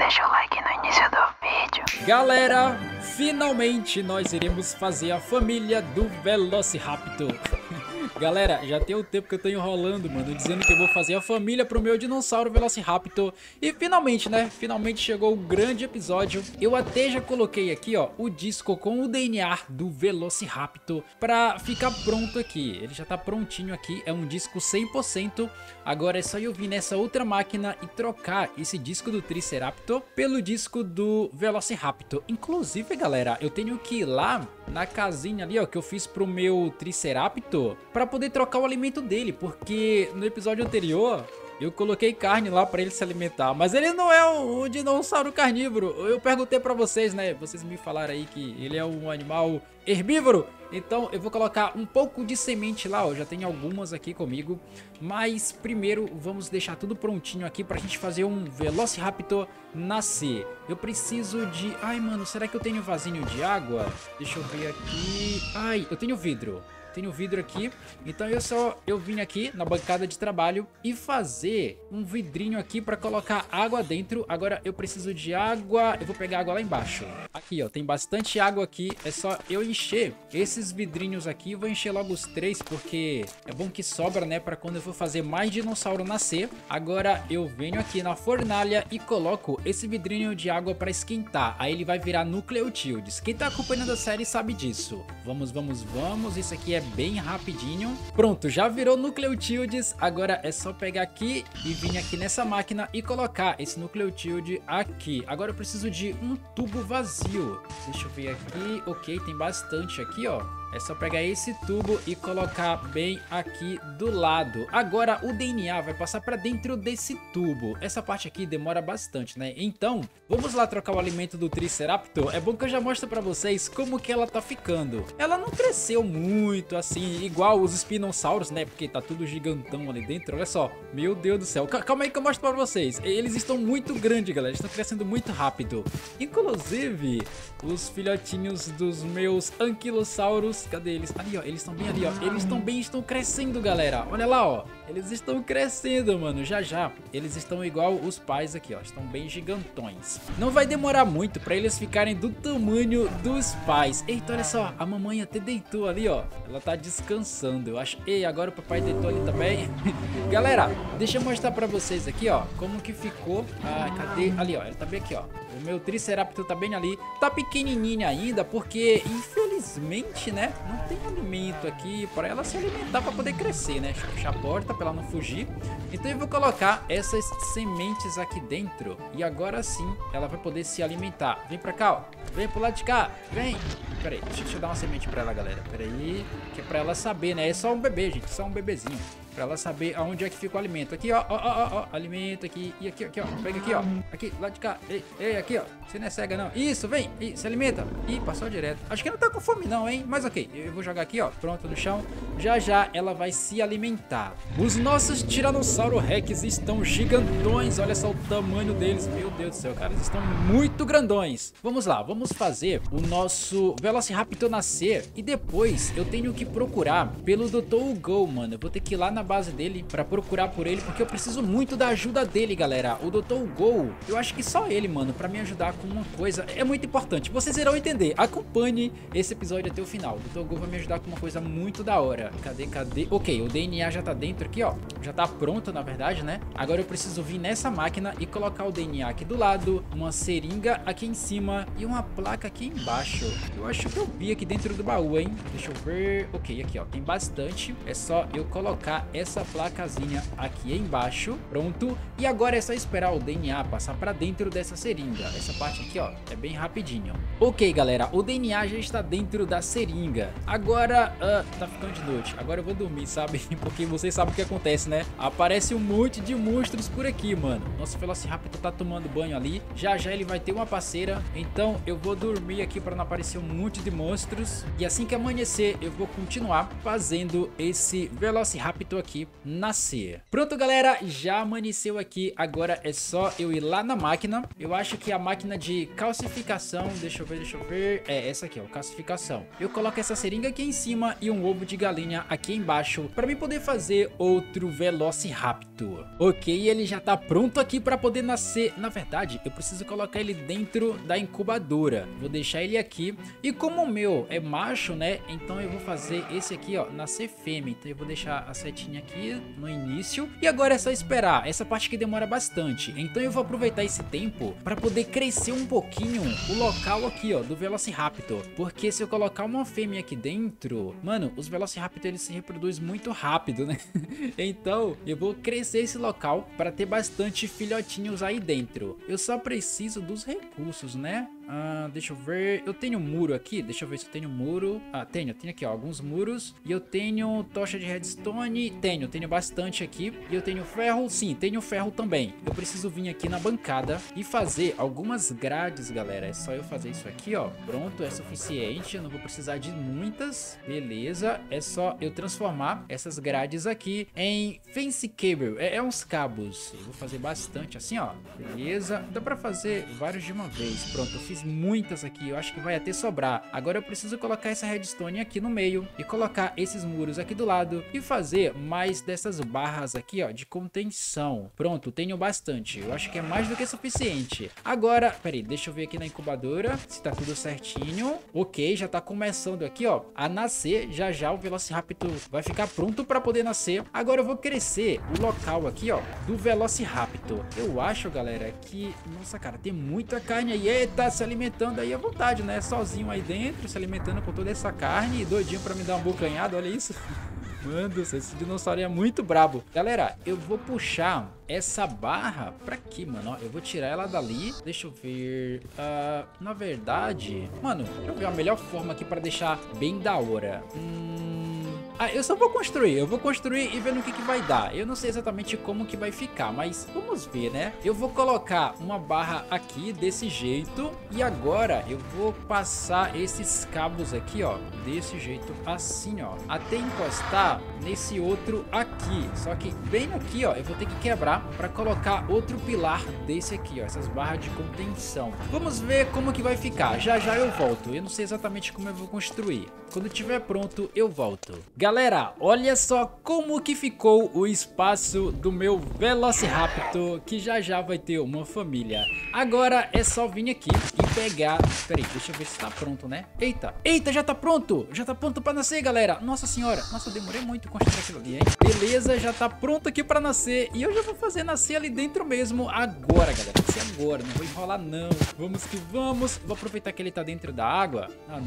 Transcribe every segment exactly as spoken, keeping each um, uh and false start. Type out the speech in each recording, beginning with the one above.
deixa o like no início do vídeo. Galera, finalmente nós iremos fazer a família do Velociraptor. Galera, já tem um tempo que eu tô enrolando, mano, dizendo que eu vou fazer a família pro meu dinossauro Velociraptor. E finalmente, né, finalmente chegou o grande episódio. Eu até já coloquei aqui, ó, o disco com o D N A do Velociraptor pra ficar pronto aqui. Ele já tá prontinho aqui, é um disco cem por cento. Agora é só eu vir nessa outra máquina e trocar esse disco do Triceraptor pelo disco do Velociraptor. Inclusive, galera, eu tenho que ir lá na casinha ali, ó, que eu fiz pro meu Triceraptor pra poder trocar o alimento dele, porque no episódio anterior eu coloquei carne lá pra ele se alimentar, mas ele não é um, um dinossauro carnívoro. Eu perguntei pra vocês, né, vocês me falaram aí que ele é um animal herbívoro. Então eu vou colocar um pouco de semente lá, ó, já tem algumas aqui comigo. Mas primeiro vamos deixar tudo prontinho aqui pra gente fazer um Velociraptor nascer. Eu preciso de... Ai, mano, será que eu tenho vasinho de água? Deixa eu ver aqui... Ai, eu tenho vidro. Tenho vidro aqui, então eu só eu vim aqui na bancada de trabalho e fazer um vidrinho aqui para colocar água dentro. Agora eu preciso de água, eu vou pegar água lá embaixo. Aqui, ó, tem bastante água aqui, é só eu encher esses vidrinhos aqui. Eu vou encher logo os três, porque é bom que sobra, né, para quando eu for fazer mais dinossauro nascer. Agora eu venho aqui na fornalha e coloco esse vidrinho de água para esquentar. Aí ele vai virar nucleotídeos. Quem tá acompanhando a série sabe disso. Vamos, vamos, vamos. Isso aqui é bem rapidinho. Pronto, já virou nucleotídeos. Agora é só pegar aqui e vir aqui nessa máquina e colocar esse nucleotídeo aqui. Agora eu preciso de um tubo vazio. Deixa eu ver aqui. Ok, tem bastante aqui, ó. É só pegar esse tubo e colocar bem aqui do lado. Agora o D N A vai passar para dentro desse tubo. Essa parte aqui demora bastante, né? Então, vamos lá trocar o alimento do Triceraptor. É bom que eu já mostro para vocês como que ela tá ficando. Ela não cresceu muito assim, igual os espinossauros, né? Porque tá tudo gigantão ali dentro. Olha só. Meu Deus do céu. Calma aí que eu mostro para vocês. Eles estão muito grandes, galera. Eles estão crescendo muito rápido. Inclusive, os filhotinhos dos meus anquilossauros. Cadê eles? Ali, ó. Eles estão bem ali, ó. Eles estão bem, estão crescendo, galera. Olha lá, ó. Eles estão crescendo, mano. Já, já. Eles estão igual os pais aqui, ó. Estão bem gigantões. Não vai demorar muito pra eles ficarem do tamanho dos pais. Eita, olha só. A mamãe até deitou ali, ó. Ela tá descansando, eu acho. Ei, agora o papai deitou ali também. Galera, deixa eu mostrar pra vocês aqui, ó. Como que ficou. Ah, cadê? Ali, ó. Ele tá bem aqui, ó. O meu Triceraptor tá bem ali. Tá pequenininho ainda, porque infelizmente, né, não tem alimento aqui para ela se alimentar para poder crescer, né? Deixa eu fechar a porta para ela não fugir. Então eu vou colocar essas sementes aqui dentro e agora sim ela vai poder se alimentar. Vem pra cá, ó. Vem pro lado de cá. Vem. Pera aí, deixa, deixa eu dar uma semente para ela, galera. Pera aí, que é para ela saber, né? É só um bebê, gente, só um bebezinho. Pra ela saber aonde é que fica o alimento. Aqui, ó, ó, ó, ó, alimento aqui. E aqui, aqui, ó. Pega aqui, ó. Aqui, lá de cá. Ei, ei, aqui, ó. Você não é cega, não. Isso, vem. Ih, se alimenta. Ih, passou direto. Acho que não tá com fome, não, hein? Mas ok. Eu vou jogar aqui, ó. Pronto, no chão. Já, já, ela vai se alimentar. Os nossos Tiranossauro Rex estão gigantões. Olha só o tamanho deles. Meu Deus do céu, cara. Eles estão muito grandões. Vamos lá. Vamos fazer o nosso Velociraptor nascer. E depois eu tenho que procurar pelo doutor Hugo, mano. Eu vou ter que ir lá na base dele pra procurar por ele, porque eu preciso muito da ajuda dele, galera. O doutor Hugo, eu acho que só ele, mano, pra me ajudar com uma coisa é muito importante. Vocês irão entender. Acompanhe esse episódio até o final. O doutor Hugo vai me ajudar com uma coisa muito da hora. Cadê, cadê? Ok, o D N A já tá dentro aqui, ó. Já tá pronto, na verdade, né? Agora eu preciso vir nessa máquina e colocar o D N A aqui do lado, uma seringa aqui em cima e uma placa aqui embaixo. Eu acho que eu vi aqui dentro do baú, hein? Deixa eu ver. Ok, aqui, ó. Tem bastante. É só eu colocar essa placazinha aqui embaixo. Pronto. E agora é só esperar o D N A passar pra dentro dessa seringa. Essa parte aqui, ó, é bem rapidinho. Ok, galera, o D N A já está dentro da seringa. Agora, uh, tá ficando de noite. Agora eu vou dormir, sabe? Porque vocês sabem o que acontece, né? Aparece um monte de monstros por aqui, mano. Nosso Velociraptor tá tomando banho ali. Já já ele vai ter uma parceira. Então eu vou dormir aqui pra não aparecer um monte de monstros. E assim que amanhecer, eu vou continuar fazendo esse Velociraptor aqui nascer. Pronto, galera, já amanheceu aqui. Agora é só eu ir lá na máquina. Eu acho que a máquina de calcificação, deixa eu ver, deixa eu ver. É essa aqui, ó, calcificação. Eu coloco essa seringa aqui em cima e um ovo de galinha aqui embaixo para mim poder fazer outro Velociraptor. Ok, ele já tá pronto aqui para poder nascer. Na verdade, eu preciso colocar ele dentro da incubadora. Vou deixar ele aqui. E como o meu é macho, né? Então eu vou fazer esse aqui, ó, nascer fêmea. Então eu vou deixar a setinha aqui no início. E agora é só esperar. Essa parte que demora bastante. Então eu vou aproveitar esse tempo para poder crescer um pouquinho o local aqui, ó, do Velociraptor. Porque se eu colocar uma fêmea aqui dentro, mano, os Velociraptor eles se reproduzem muito rápido, né? Então eu vou crescer esse local para ter bastante filhotinhos aí dentro. Eu só preciso dos recursos, né? Ah, deixa eu ver. Eu tenho um muro aqui. Deixa eu ver se eu tenho muro. Ah, tenho. Tenho aqui, ó, alguns muros. E eu tenho tocha de redstone. Tenho. Tenho bastante aqui. E eu tenho ferro. Sim, tenho ferro também. Eu preciso vir aqui na bancada e fazer algumas grades, galera. É só eu fazer isso aqui, ó. Pronto, é suficiente. Eu não vou precisar de muitas. Beleza. É só eu transformar essas grades aqui em fence cable. É, é uns cabos. Eu vou fazer bastante assim, ó. Beleza. Dá pra fazer vários de uma vez. Pronto, eu fiz muitas aqui, eu acho que vai até sobrar. Agora eu preciso colocar essa redstone aqui no meio e colocar esses muros aqui do lado e fazer mais dessas barras aqui, ó, de contenção. Pronto, tenho bastante, eu acho que é mais do que suficiente. Agora, peraí, deixa eu ver aqui na incubadora se tá tudo certinho. Ok, já tá começando aqui, ó, a nascer. Já já o Velociraptor vai ficar pronto para poder nascer. Agora eu vou crescer o local aqui, ó, do Velociraptor. Eu acho, galera, que, nossa, cara, tem muita carne aí. Eita, se alimentando aí à vontade, né? Sozinho aí dentro, se alimentando com toda essa carne, doidinho pra me dar uma bocanhada, olha isso. Mano, esse dinossauro é muito brabo. Galera, eu vou puxar essa barra pra aqui, mano, ó, eu vou tirar ela dali. Deixa eu ver, uh, na verdade, mano, deixa eu ver a melhor forma aqui pra deixar bem da hora. Hum... Ah, eu só vou construir, eu vou construir e ver no que que vai dar. Eu não sei exatamente como que vai ficar, mas vamos ver, né? Eu vou colocar uma barra aqui desse jeito. E agora eu vou passar esses cabos aqui, ó, desse jeito assim, ó, até encostar nesse outro aqui. Só que bem aqui, ó, eu vou ter que quebrar para colocar outro pilar desse aqui, ó, essas barras de contenção. Vamos ver como que vai ficar. Já já eu volto. Eu não sei exatamente como eu vou construir. Quando tiver pronto, eu volto. Galera, olha só como que ficou o espaço do meu Velociraptor, que já já vai ter uma família. Agora é só vir aqui e pegar... Peraí, deixa eu ver se tá pronto, né? Eita, eita, já tá pronto. Já tá pronto pra nascer, galera. Nossa senhora, nossa, eu demorei muito construir aquilo ali, hein? Beleza, já tá pronto aqui pra nascer. E eu já vou fazer nascer ali dentro mesmo agora, galera. Nascer agora, não vou enrolar não. Vamos que vamos. Vou aproveitar que ele tá dentro da água. Ah,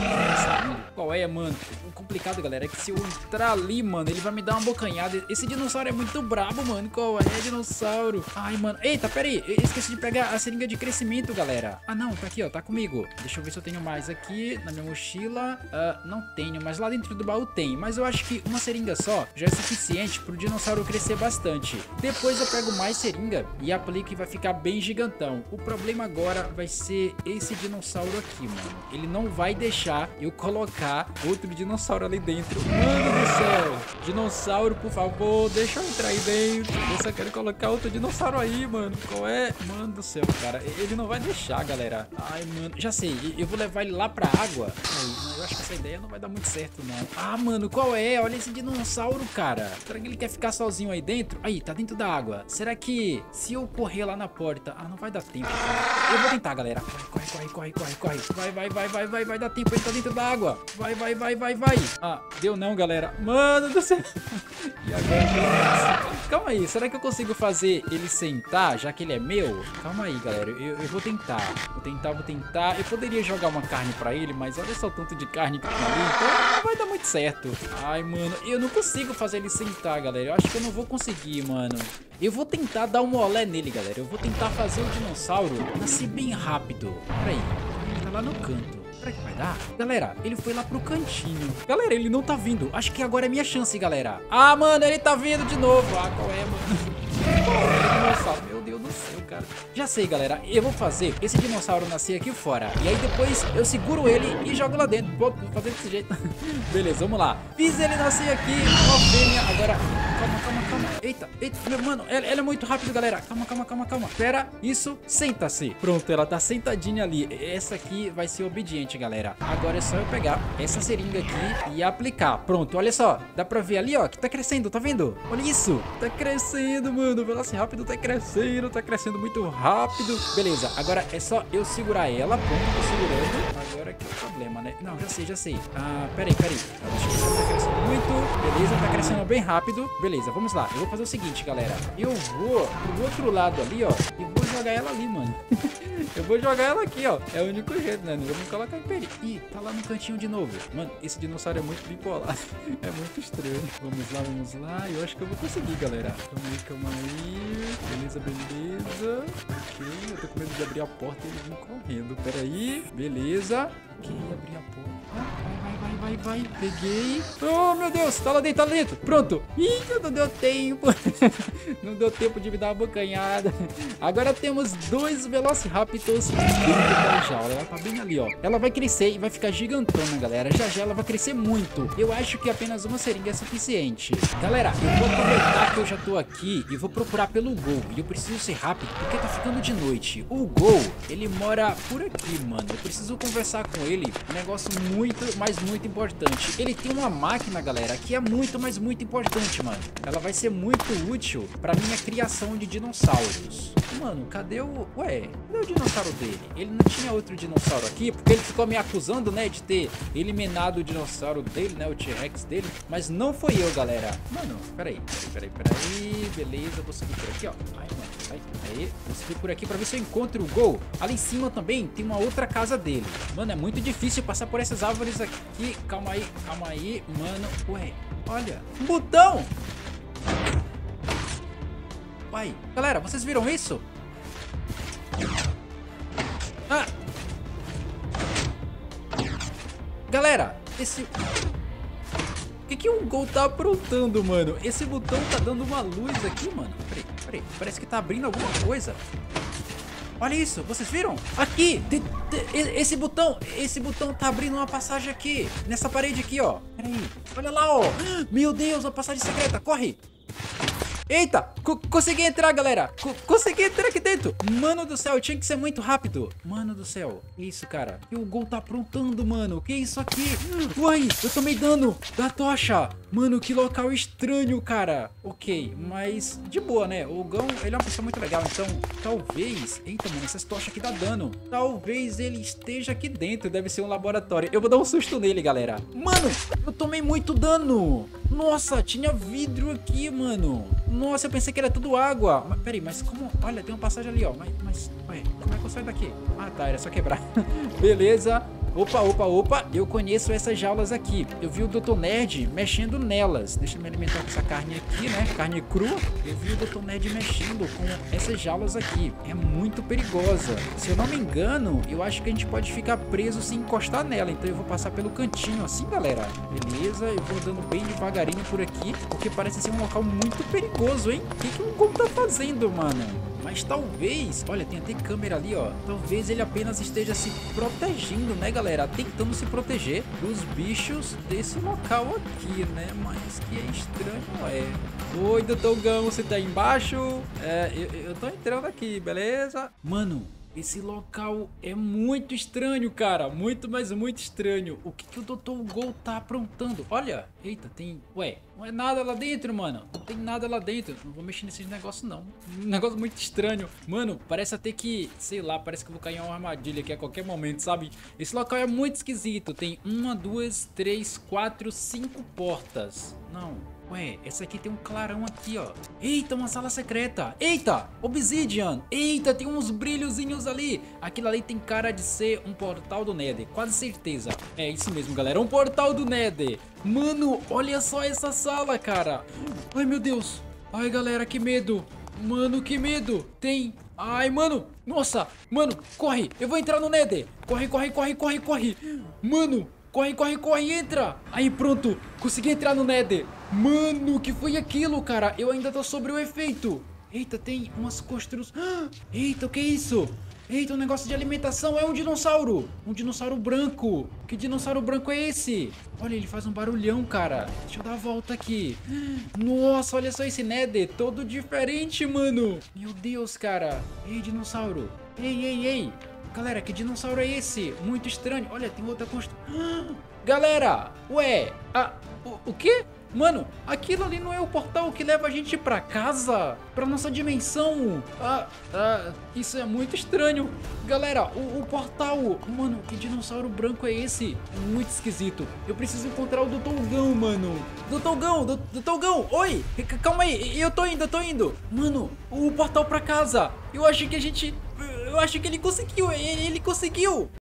não. Qual é, mano? O complicado, galera, é que se eu entrar ali, mano, ele vai me dar uma bocanhada. Esse dinossauro é muito brabo, mano. Qual é, dinossauro? Ai, mano. Eita, pera aí. Eu esqueci de pegar a seringa de crescimento, galera. Ah, não. Tá aqui, ó. Tá comigo. Deixa eu ver se eu tenho mais aqui na minha mochila. Uh, não tenho, mas lá dentro do baú tem. Mas eu acho que uma seringa só já é suficiente pro dinossauro crescer bastante. Depois eu pego mais seringa e aplico e vai ficar bem gigantão. O problema agora vai ser esse dinossauro aqui, mano. Ele não vai deixar eu colocar outro dinossauro ali dentro. Mano do céu. Dinossauro, por favor, deixa eu entrar aí dentro. Eu só quero colocar outro dinossauro aí, mano. Qual é? Mano do céu, cara. Ele não vai deixar, galera. Ai, mano. Já sei. Eu vou levar ele lá pra água. Ai, eu acho que essa ideia não vai dar muito certo, não. Ah, mano, qual é? Olha esse dinossauro, cara. Será que ele quer ficar sozinho aí dentro? Aí, tá dentro da água. Será que se eu correr lá na porta... Ah, não vai dar tempo, cara. Eu vou tentar, galera. Corre, corre, corre, corre, corre. Vai, vai, vai, vai, vai, vai dar tempo. Ele tá dentro da água. Vai, vai, vai, vai, vai. Ah, deu não, galera. Mano do céu. E agora? Calma aí. Será que eu consigo fazer ele sentar, já que ele é meu? Calma aí, galera. Eu, eu vou tentar. Vou tentar, vou tentar. Eu poderia jogar uma carne pra ele, mas olha só o tanto de carne que tem ali. Então não vai dar muito certo. Ai, mano. Eu não consigo fazer ele sentar, galera. Eu acho que eu não vou conseguir, mano. Eu vou tentar dar um olé nele, galera. Eu vou tentar fazer o dinossauro nascer bem rápido. Peraí. Ele tá lá no canto. Será que vai dar? Galera, ele foi lá pro cantinho. Galera, ele não tá vindo. Acho que agora é minha chance, galera. Ah, mano, ele tá vindo de novo. Ah, qual é, mano? Qual é, dinossauro? Meu Deus do céu, cara. Já sei, galera. Eu vou fazer esse dinossauro nascer aqui fora. E aí depois eu seguro ele e jogo lá dentro. Vou fazer desse jeito. Beleza, vamos lá. Fiz ele nascer aqui. Uma fêmea. Agora... calma, calma, calma. Eita, eita, meu mano, ela, ela é muito rápida, galera. Calma, calma, calma, calma. Pera, isso, senta-se. Pronto, ela tá sentadinha ali. Essa aqui vai ser obediente, galera. Agora é só eu pegar essa seringa aqui e aplicar. Pronto, olha só. Dá pra ver ali, ó, que tá crescendo, tá vendo? Olha isso. Tá crescendo, mano. O Velociraptor tá crescendo, tá crescendo muito rápido. Beleza, agora é só eu segurar ela. Pronto, tô segurando. Agora aqui é o problema, né? Não, já sei, já sei. Ah, peraí, peraí. Deixa eu ver, tá crescendo muito. Beleza, tá crescendo bem rápido. Beleza, vamos lá. Eu vou fazer o seguinte, galera. Eu vou pro outro lado ali, ó, e vou jogar ela ali, mano. Eu vou jogar ela aqui, ó. É o único jeito, né? Não vou me colocar em perigo. Ih, tá lá no cantinho de novo. Mano, esse dinossauro é muito bipolar. É muito estranho. Vamos lá, vamos lá. Eu acho que eu vou conseguir, galera. Calma aí, calma aí. Beleza, beleza. Ok, eu tô com medo de abrir a porta e eles vão correndo. Pera aí. Beleza. Ok, abri a porta. Vai, vai, vai, vai, vai. Peguei. Oh, meu Deus. Tá lá dentro, tá lá dentro. Pronto. Ih, não deu tempo. Não deu tempo de me dar uma bocanhada. Agora temos dois Velociraptors dentro da jaula. Ela tá bem ali, ó. Ela vai crescer e vai ficar gigantona, galera. Já já ela vai crescer muito. Eu acho que apenas uma seringa é suficiente. Galera, eu vou aproveitar que eu já tô aqui e vou procurar pelo Gol. E eu preciso ser rápido porque tá ficando de noite. O Gol, ele mora por aqui, mano. Eu preciso conversar com ele. Um negócio muito, mas muito importante. Ele tem uma máquina, galera, que é muito, mas muito importante, mano. Ela vai ser muito útil pra minha criação de dinossauros. Mano, cadê o... Ué, cadê o dinossauro dele? Ele não tinha outro dinossauro aqui, porque ele ficou me acusando, né, de ter eliminado o dinossauro dele, né, o T-Rex dele. Mas não foi eu, galera. Mano, peraí, peraí, peraí, peraí. Beleza, vou subir por aqui, ó. Ai, mano, vai. Aí, vou subir por aqui pra ver se eu encontro o Gol. Ali em cima também tem uma outra casa dele. Mano, é muito difícil passar por essas árvores aqui. Calma aí, calma aí, mano. Ué, olha, um botão. Uai, galera, vocês viram isso? Ah! Galera, esse... O que que o Gol tá aprontando, mano? Esse botão tá dando uma luz aqui, mano. Peraí, peraí, parece que tá abrindo alguma coisa. Olha isso, vocês viram? Aqui, de, de, esse botão, esse botão tá abrindo uma passagem aqui, nessa parede aqui, ó. Peraí, olha lá, ó. Meu Deus, uma passagem secreta, corre. Eita, consegui entrar, galera. C consegui entrar aqui dentro. Mano do céu, tinha que ser muito rápido. Mano do céu, que isso, cara? E o Gol tá aprontando, mano. Que isso aqui? Uai, eu tomei dano da tocha. Mano, que local estranho, cara. Ok, mas de boa, né? O Gol, ele é uma pessoa muito legal, então talvez... Eita, mano, essas tochas aqui dá dano. Talvez ele esteja aqui dentro. Deve ser um laboratório. Eu vou dar um susto nele, galera. Mano, eu tomei muito dano. Nossa, tinha vidro aqui, mano. Nossa, eu pensei que era tudo água. Mas, peraí, mas como... Olha, tem uma passagem ali, ó. Mas, mas ué, como é que eu saio daqui? Ah, tá, era só quebrar. Beleza. Opa, opa, opa. Eu conheço essas jaulas aqui. Eu vi o doutor Nerd mexendo nelas. Deixa eu me alimentar com essa carne aqui, né? Carne crua. Eu vi o doutor Nerd mexendo com essas jaulas aqui. É muito perigosa. Se eu não me engano, eu acho que a gente pode ficar preso se encostar nela. Então eu vou passar pelo cantinho assim, galera. Beleza, eu vou andando bem devagarinho por aqui, porque parece ser um local muito perigoso, hein? O que, que o Gol tá fazendo, mano? Mas talvez, olha, tem até câmera ali, ó. Talvez ele apenas esteja se protegendo, né, galera? Tentando se proteger dos bichos desse local aqui, né? Mas que é estranho, é. Oi, doutor Gão, você tá aí embaixo? É, eu, eu tô entrando aqui, beleza? Mano, esse local é muito estranho, cara. Muito, mas muito estranho. O que que o doutor Gol tá aprontando? Olha, eita, tem... Ué, não é nada lá dentro, mano. Não tem nada lá dentro. Não vou mexer nesses negócios, não. Um negócio muito estranho. Mano, parece até que... Sei lá, parece que eu vou cair em uma armadilha aqui a qualquer momento, sabe? Esse local é muito esquisito. Tem uma, duas, três, quatro, cinco portas. Não... Ué, essa aqui tem um clarão aqui, ó. Eita, uma sala secreta. Eita, Obsidian. Eita, tem uns brilhozinhos ali. Aquilo ali tem cara de ser um portal do Nether. Quase certeza. É isso mesmo, galera. Um portal do Nether. Mano, olha só essa sala, cara. Ai, meu Deus. Ai, galera, que medo. Mano, que medo. Tem... Ai, mano. Nossa. Mano, corre. Eu vou entrar no Nether. Corre, corre, corre, corre, corre. Mano... Corre, corre, corre, entra! Aí, pronto, consegui entrar no Nether. Mano, o que foi aquilo, cara? Eu ainda tô sobre o efeito. Eita, tem umas construções... Eita, o que é isso? Eita, um negócio de alimentação. É um dinossauro. Um dinossauro branco. Que dinossauro branco é esse? Olha, ele faz um barulhão, cara. Deixa eu dar a volta aqui. Nossa, olha só esse Nether. Todo diferente, mano. Meu Deus, cara. Ei, dinossauro. Ei, ei, ei. Galera, que dinossauro é esse? Muito estranho. Olha, tem outra construção. Galera, ué. Ah, o, o quê? Mano, aquilo ali não é o portal que leva a gente pra casa? Pra nossa dimensão? Ah, ah, isso é muito estranho. Galera, o, o portal... Mano, que dinossauro branco é esse? É muito esquisito. Eu preciso encontrar o doutor Gão, mano. doutor Gão, doutor Gão, oi. Calma aí, eu tô indo, eu tô indo. Mano, o portal pra casa. Eu acho que a gente... Eu acho que ele conseguiu, ele, ele conseguiu.